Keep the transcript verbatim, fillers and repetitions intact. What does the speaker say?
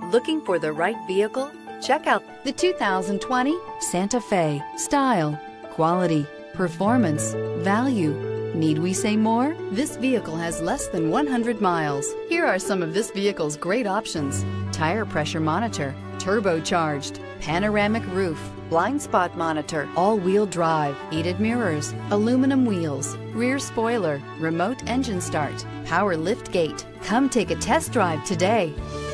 Looking for the right vehicle? Check out the two thousand twenty Santa Fe. Style, quality, performance, value. Need we say more? This vehicle has less than one hundred miles. Here are some of this vehicle's great options: tire pressure monitor, turbocharged, panoramic roof, blind spot monitor, all-wheel drive, heated mirrors, aluminum wheels, rear spoiler, remote engine start, power lift gate. Come take a test drive today.